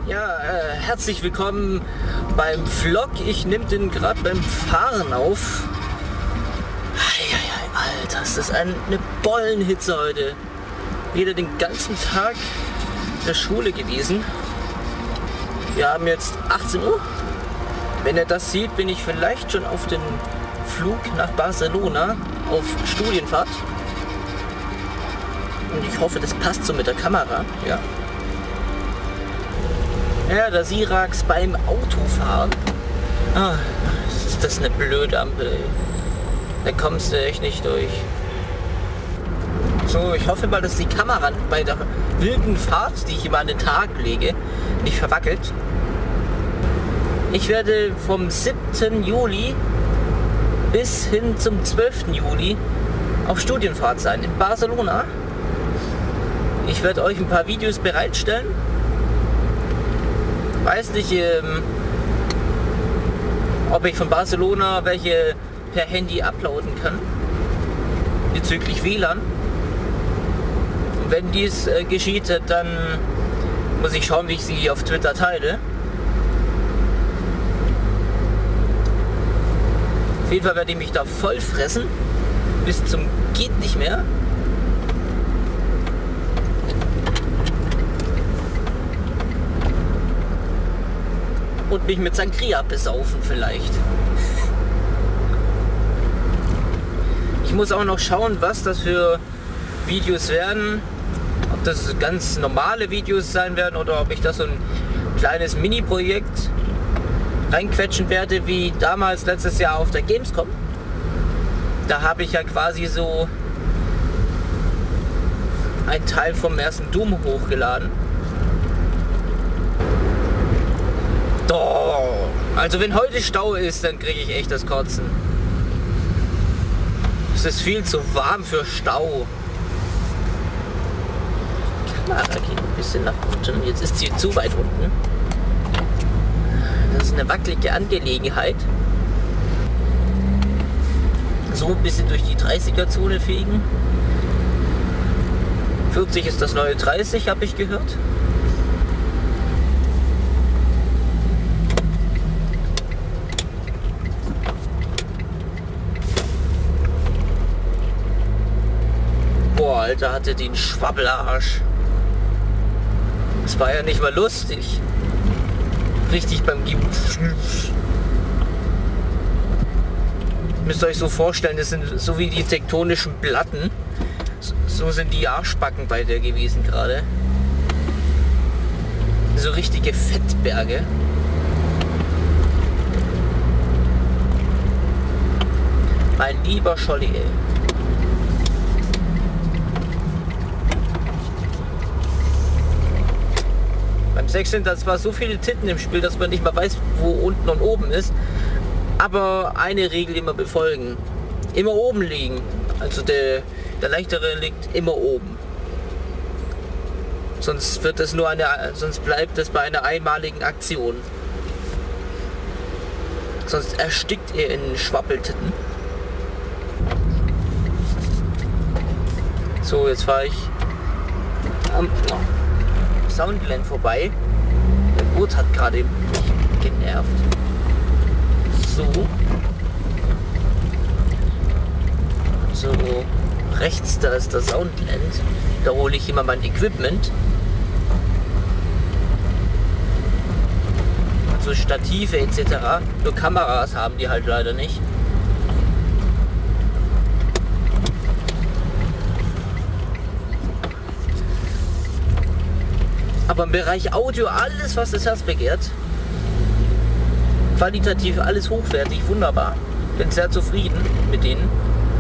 Ja, herzlich willkommen beim Vlog. Ich nehme den gerade beim Fahren auf. Alter, ist das eine Bollenhitze heute. Wieder den ganzen Tag in der Schule gewesen. Wir haben jetzt 18 Uhr. Wenn ihr das seht, bin ich vielleicht schon auf den Flug nach Barcelona auf Studienfahrt. Und ich hoffe, das passt so mit der Kamera. Ja. Ja, der Sirax beim Autofahren. Ah, ist das eine blöde Ampel, ey. Da kommst du echt nicht durch. So, ich hoffe mal, dass die Kamera bei der wilden Fahrt, die ich immer an den Tag lege, nicht verwackelt. Ich werde vom 7. Juli bis hin zum 12. Juli auf Studienfahrt sein in Barcelona. Ich werde euch ein paar Videos bereitstellen. Weiß nicht, ob ich von Barcelona welche per Handy uploaden kann, bezüglich WLAN. Und wenn dies geschieht, dann muss ich schauen, wie ich sie auf Twitter teile. Auf jeden Fall werde ich mich da voll fressen, bis zum geht nicht mehr. Und mich mit Sangria besaufen vielleicht. Ich muss auch noch schauen, was das für Videos werden. Ob das ganz normale Videos sein werden oder ob ich das so ein kleines Mini-Projekt reinquetschen werde, wie damals letztes Jahr auf der Gamescom. Da habe ich ja quasi so einen Teil vom ersten Doom hochgeladen. Doch. Also wenn heute Stau ist, dann kriege ich echt das Kotzen. Es ist viel zu warm für Stau. Die Kamera geht ein bisschen nach unten. Jetzt ist sie zu weit unten. Das ist eine wackelige Angelegenheit. So ein bisschen durch die 30er-Zone fegen. 40 ist das neue 30, habe ich gehört. Boah, Alter, hatte den Schwabbelarsch. Das war ja nicht mal lustig. Richtig beim müsst ihr euch so vorstellen, das sind so wie die tektonischen Platten. So sind die Arschbacken bei der gewesen gerade. So richtige Fettberge. Mein lieber Scholli, ey. Beim 6 sind da zwar so viele Titten im Spiel, dass man nicht mal weiß, wo unten und oben ist. Aber eine Regel immer befolgen. Immer oben liegen. Also der leichtere liegt immer oben. Sonst bleibt es bei einer einmaligen Aktion. Sonst erstickt ihr in Schwappeltitten. So, jetzt fahre ich am Soundland vorbei. Der Boot hat gerade mich genervt. So. So. Rechts, da ist das Soundland. Da hole ich immer mein Equipment. Also Stative etc. Nur Kameras haben die halt leider nicht. Aber im Bereich Audio alles, was das Herz begehrt. Qualitativ alles hochwertig, wunderbar. Bin sehr zufrieden mit denen.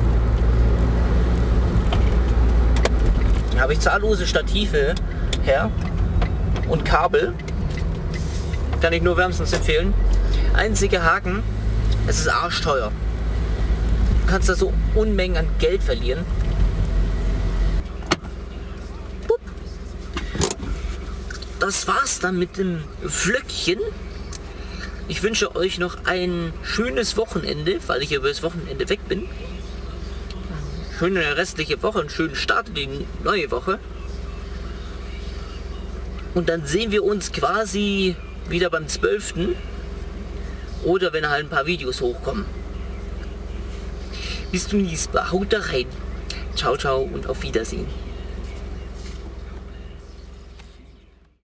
Habe ich zahllose Stative her und Kabel. Kann ich nur wärmstens empfehlen. Einziger Haken, es ist arschteuer. Du kannst da so Unmengen an Geld verlieren. Das war's dann mit dem Flöckchen. Ich wünsche euch noch ein schönes Wochenende, weil ich über das Wochenende weg bin. Schöne restliche Woche, einen schönen Start in die neue Woche. Und dann sehen wir uns quasi wieder beim 12. Oder wenn halt ein paar Videos hochkommen. Bis zum nächsten Mal. Haut da rein. Ciao, ciao und auf Wiedersehen.